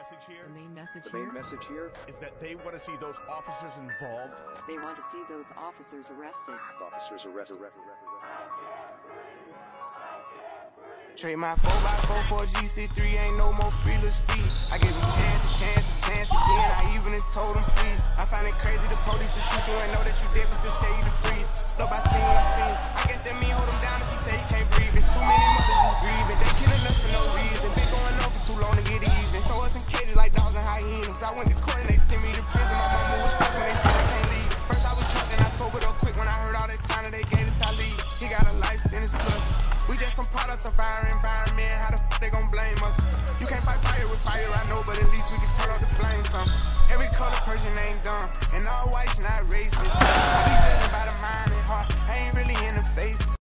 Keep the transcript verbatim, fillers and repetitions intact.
message here, The main message The here main message here is that they want to see those officers involved. They want to see those officers arrested. officers arrested. arrested, arrested, Trade my four by four for G C three, ain't no more free little speed. I gave him chance, a chance, a chance again. I even told him please. I find it crazy the police will shoot you and know that you dead, but still tell you to freeze. Look, I seen what I seen. I guess that mean hold him down if you say you can't breathe. It's too many mothers just grieving. They killing us for no reason. Been going on for too long to get even. Throw us in cages like dogs and hyenas. I went to court and they sent me to prison. My mama was stuck when they said I can't leave. First I was drunk and I sobered up quick when I heard all that time that they gave to Talib. He got a life sentence plus. We just some products of our environment. How the f they gon' blame us? You can't fight fire with fire, I know, but at least we can turn off the flames some. Every color person ain't dumb, and all whites not racist. I be judging by the mind and heart, I ain't really in the face.